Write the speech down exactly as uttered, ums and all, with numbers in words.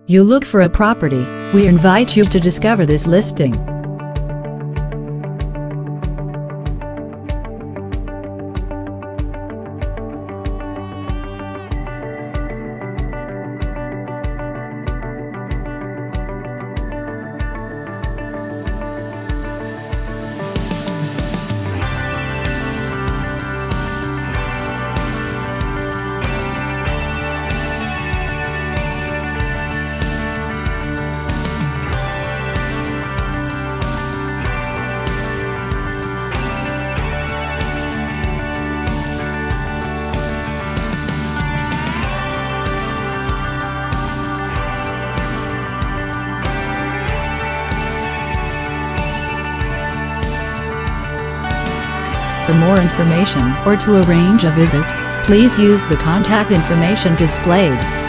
You look for a property, we invite you to discover this listing. For more information or to arrange a visit, please use the contact information displayed.